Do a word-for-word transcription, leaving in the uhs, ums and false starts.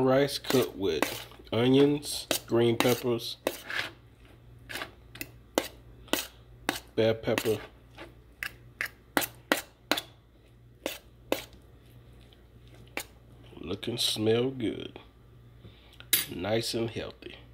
rice cooked with onions, green peppers, bell pepper, looking, smell good, nice and healthy.